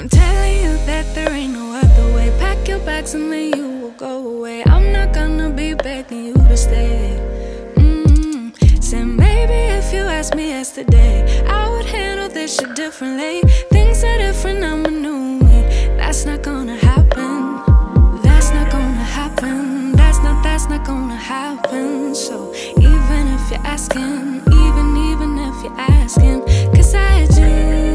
I'm telling you that there ain't no other way. Pack your bags and then you will go away. I'm not gonna be begging you to stay. Said maybe if you asked me yesterday, I would handle this shit differently. Things are different, I'm a new me. That's not gonna happen. That's not gonna happen. That's not gonna happen. So even if you're asking, even if you're asking, 'cause I do.